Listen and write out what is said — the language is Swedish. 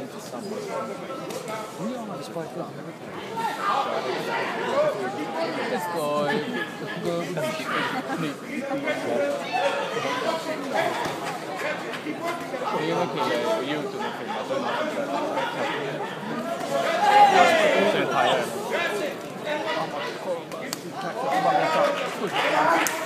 inte samma. Hur gör man det sparkar? Det ska gå det är okej på YouTube och filma så är det